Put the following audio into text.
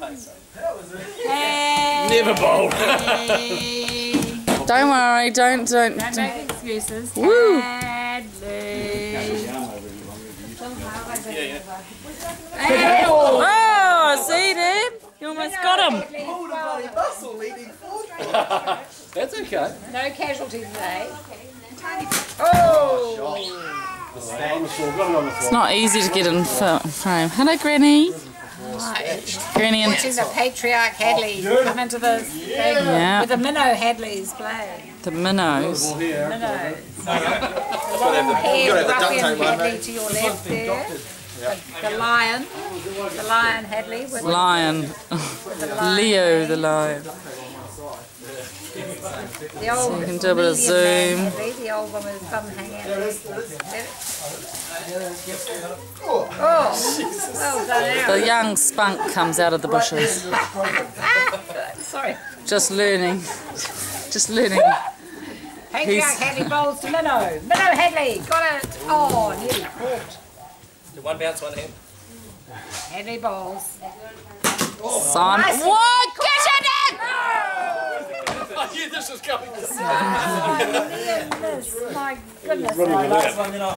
Never bowled. Don't worry, don't. Don't make excuses. Woo. Hadlee. Oh, I see there. You almost got him. That's okay. No casualties today. It's not easy to get in frame. Hello, Granny. Granny and Watching the patriarch Hadlee come into the thing with the minnow Hadleys playing. the minnows. Minnows. Long-haired ruffian Hadlee to your left there. The lion Hadlee with Lion. the lion. Leo the lion. The old So you can do a bit of zoom. Hadlee, the old one with his thumb hanging out. Oh, well done. The young spunk comes out of the bushes. Sorry. Just learning. Just learning. Patriarch Hadlee bowls to Minnow. Minnow Hadlee, got it. Oh, nearly caught. One bounce, one hand. Hadlee bowls. Simon. Nice. What? Get it in! I knew this was coming. Oh, near miss. My goodness.